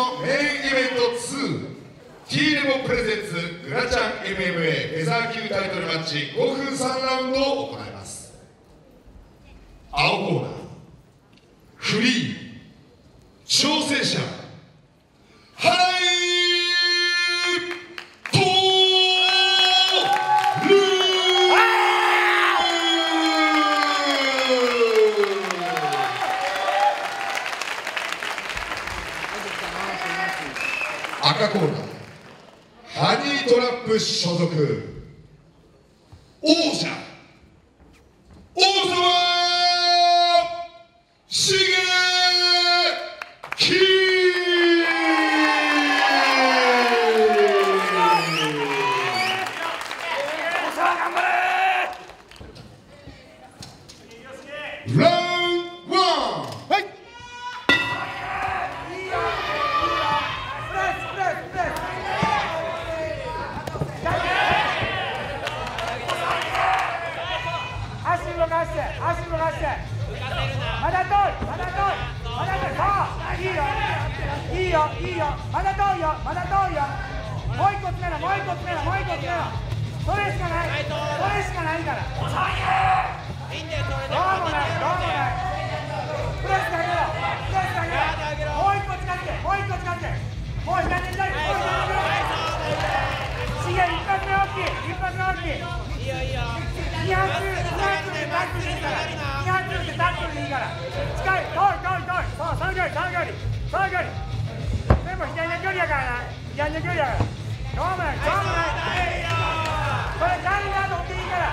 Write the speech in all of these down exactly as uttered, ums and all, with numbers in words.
のメインイベントに ティーレボプレゼンツグラチャン エムエムエー フェザー級タイトルマッチごふんさんラウンドを行います。青コーナーフリー挑戦者原井徹赤コーナーハニートラップ所属王者王様しげきラウンドワンはい動かして足動かしてまだ遠いまだ遠いまだ遠いそういいよいいよいいよまだ遠いよまだ遠いよもう一個詰めろもう一個詰めろもう一個詰めろそれしかないそれしかないからどうもないどうもないプレスかけろプレスかけろもう一個近づけもう一個近づけもう左に左にもう左にしげ一発目大きい一発目大きいいいよいいよに発に発でタックルでいいからに発でタックルでいいから近い遠い遠い遠いそうその距離その距離その距離でも左の距離やからな左の距離やからどうもないどうもないこれガンガン乗っていいから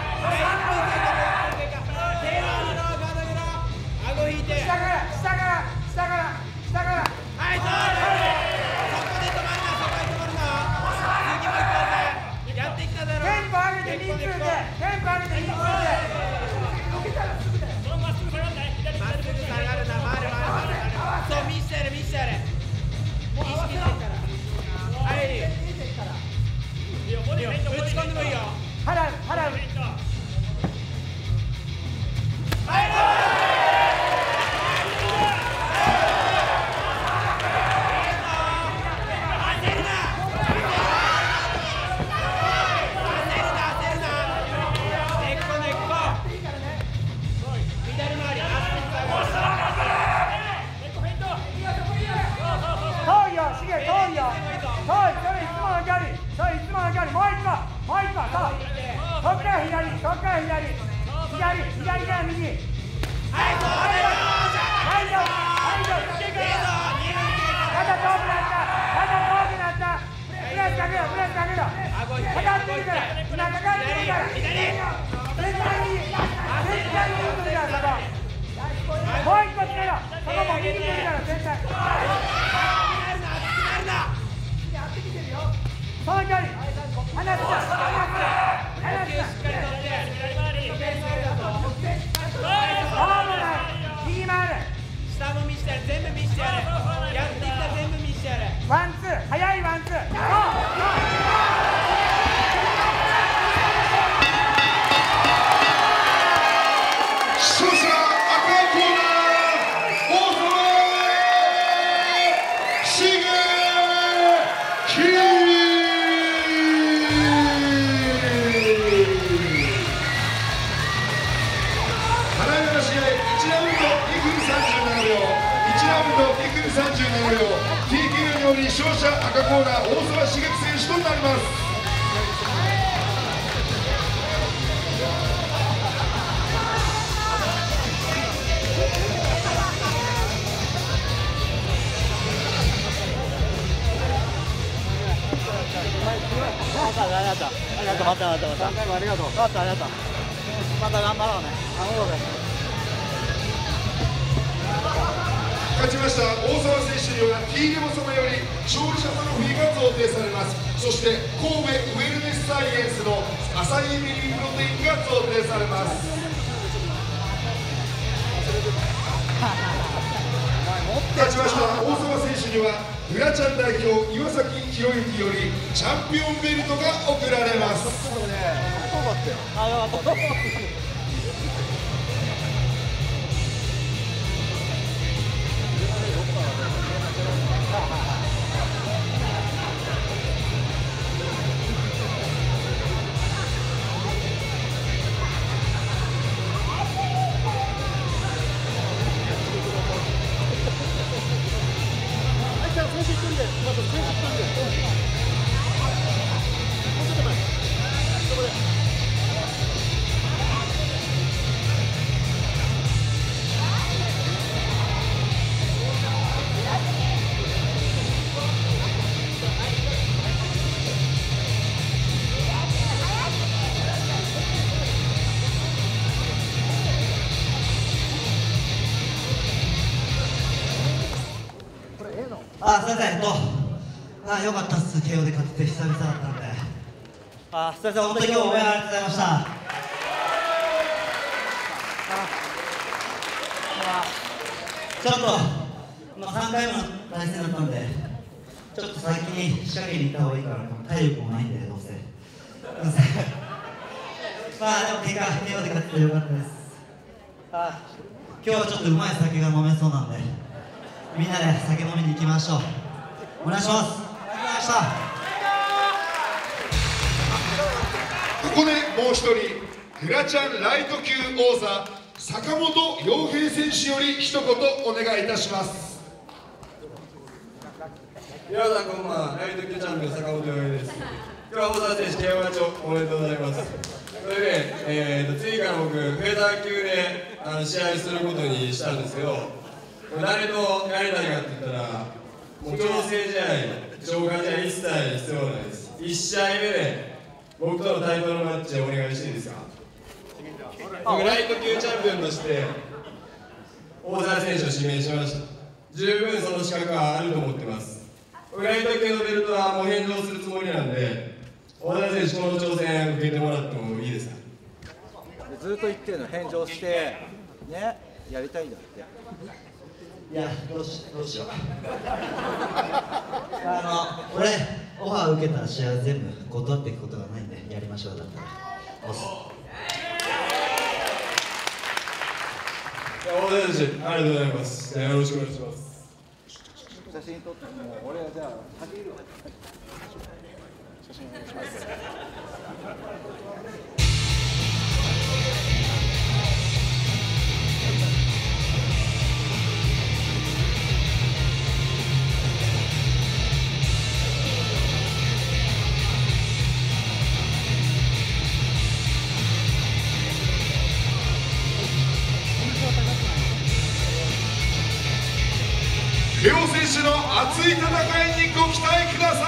顎引いて下から下から下から下からはいそうそこで止まるなそこで止まるな次も行こうぜやってきただろテンポ上げて人数でテンポ上げて人数でまっすぐ下がるな回る回るそう見せてやれ見せてやれ意識してからはい打ち込んでもいいよ払う払う勝者赤コーナー大沢茂樹選手となります。 ありがとうありがとうまたまたまた何回もありがとうまたありがとうまた頑張ろうね頑張ろうね。 勝ちました大沢選手には ティーレボ様より勝利者トロフィーが贈呈されます。そして神戸ウェルネスサイエンスのアサイミリープロテインが贈呈されます。勝ちました大沢選手にはグラチャン代表岩崎宏之よりチャンピオンベルトが贈られます。 あ、すいません、えっと、あ、よかったっす、ケーオー で勝てて久々だったんで。あ、すいません、本当に今日応援ありがとうございました。あちょっと、まあ、さんかいめの対戦だったんで、ちょっと先に仕掛けに行った方がいいから、体力もないんで、どうせ。すいません。まあ、でも結果、ケーオー で勝ててよかったです。あ、今日はちょっとうまい酒が飲めそうなんで。みんなで酒飲みに行きましょう。お願いします。ありがとうございました。 ここでもう一人グラチャンライト級王座坂本陽平選手より一言お願いいたします。 皆さんこんばんは。ライト級チャンピオン坂本陽平です。今日は王座選手ケーオー勝ちおめでとうございます。それで、えー、と次から僕フェザー級であの試合することにしたんですけど、誰とやりたいかって言ったら、もう調整試合、消化試合一切必要ないです。いち試合目で僕とのタイトルマッチをお願いしていいですか。僕ライト級チャンピオンとして大澤選手を指名しました。十分その資格はあると思ってます。僕ライト級のベルトはもう返上するつもりなんで、大澤選手この挑戦受けてもらってもいいですか。 ずっと言ってるの返上してね、やりたいんだって。 いや、どうし、どうしよう。あの、俺、オファー受けた試合は全部断っていくことがないんで、やりましょう、だったら。ボス。 大澤選手、ありがとうございます。よろしくお願いします。 写真撮って、もう俺はじゃあ、先いるわ。写真お願いします。 両選手の熱い戦いにご期待ください。